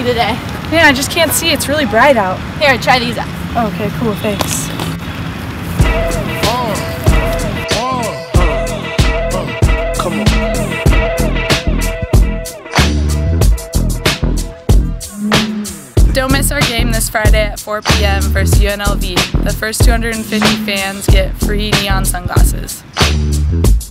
you today. Yeah, I just can't see. It's really bright out. Here, try these out. Okay, cool, thanks. Come on. Don't miss our game this Friday at 4 p.m. versus UNLV. The first 250 fans get free neon sunglasses.